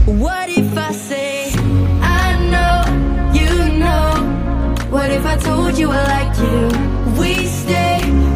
What if I say, I know, you know? What if I told you I like you? We stay